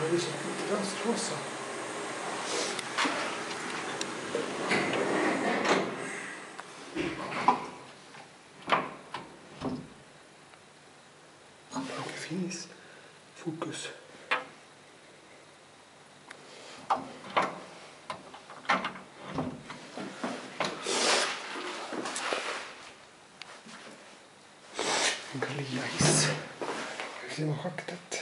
det ser lite röstrosa. Det finns fokus. En Gallia-hiss. Vi ser schaktet.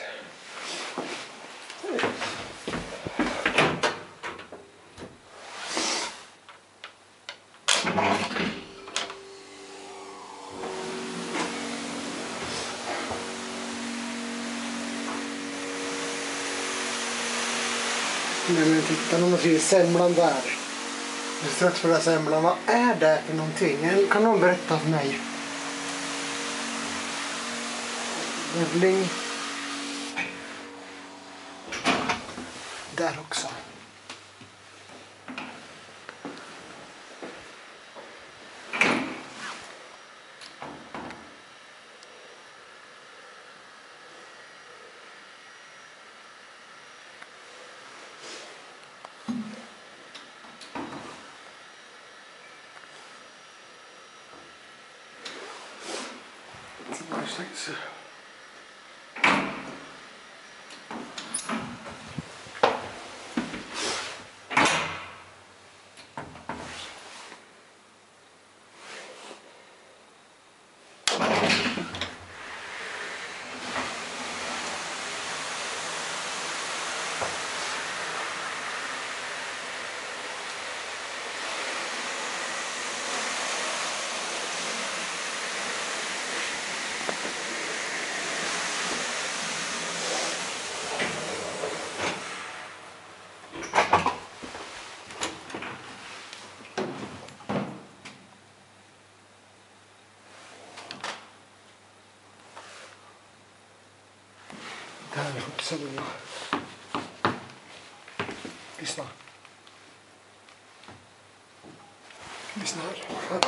Men titta när man ser semlan där. Det är strax för semlan. Vad är det för någonting? Kan någon berätta för mig? Vävling. Där också. Så. Där är också mina. Lyssna. Lyssna här.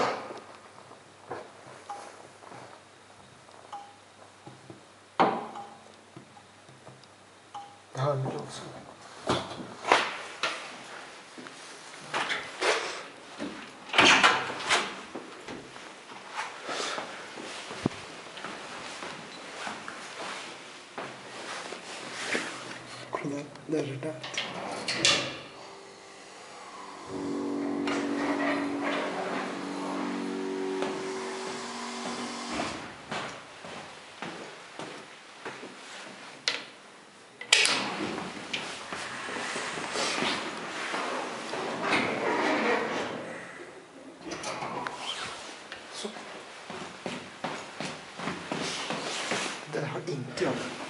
Här är det också. Där är det. Så. Det där har inte jag.